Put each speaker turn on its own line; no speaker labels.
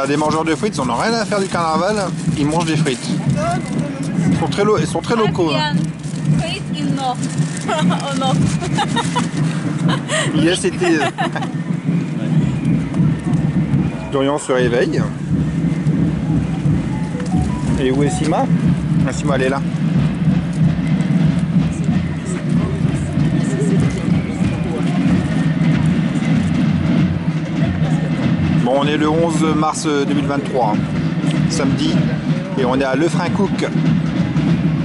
des mangeurs de frites, ils n'en ont rien à faire du carnaval, ils mangent des frites. Ils sont très locaux. Hein.
Frites in North. Or not.
Yes, it is. Dorian se réveille. Et où est Sima? Ah, Sima, elle est là. Bon, on est le 11 mars 2023, hein, samedi, et on est à Lefrancouc.